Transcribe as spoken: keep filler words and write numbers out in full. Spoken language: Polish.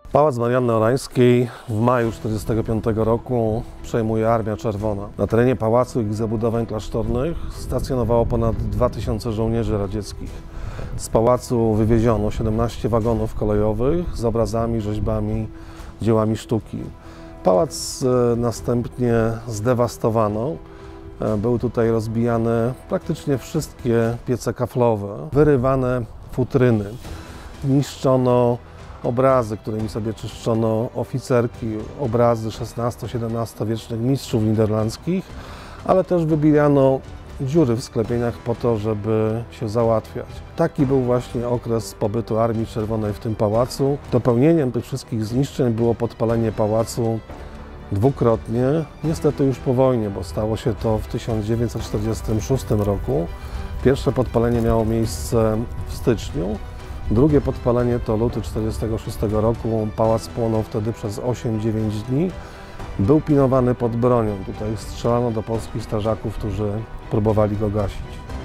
Pałac Marianny Orańskiej w maju tysiąc dziewięćset czterdziestego piątego roku przejmuje Armia Czerwona. Na terenie pałacu i ich zabudowań klasztornych stacjonowało ponad dwa tysiące żołnierzy radzieckich. Z pałacu wywieziono siedemnaście wagonów kolejowych z obrazami, rzeźbami, dziełami sztuki. Pałac następnie zdewastowano. Były tutaj rozbijane praktycznie wszystkie piece kaflowe, wyrywane futryny, niszczono obrazy, którymi sobie czyszczono oficerki, obrazy szesnasto-siedemnastowiecznych mistrzów niderlandzkich, ale też wybijano dziury w sklepieniach po to, żeby się załatwiać. Taki był właśnie okres pobytu Armii Czerwonej w tym pałacu. Dopełnieniem tych wszystkich zniszczeń było podpalenie pałacu dwukrotnie, niestety już po wojnie, bo stało się to w tysiąc dziewięćset czterdziestym szóstym roku. Pierwsze podpalenie miało miejsce w styczniu, drugie podpalenie to luty tysiąc dziewięćset czterdziestego szóstego roku. Pałac płonął wtedy przez osiem dziewięć dni. Był pilnowany pod bronią. Tutaj strzelano do polskich strażaków, którzy próbowali go gasić.